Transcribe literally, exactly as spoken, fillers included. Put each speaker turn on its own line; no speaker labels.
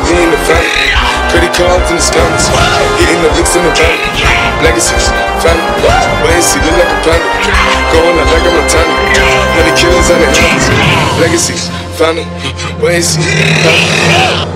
me in the family. Credit cards in the scammers, hitting the licks in the van. Legacies, family, wait and see, look like a panda. Going out like a Montana, honey killers on the hands. Legacies, family, wait and see, family.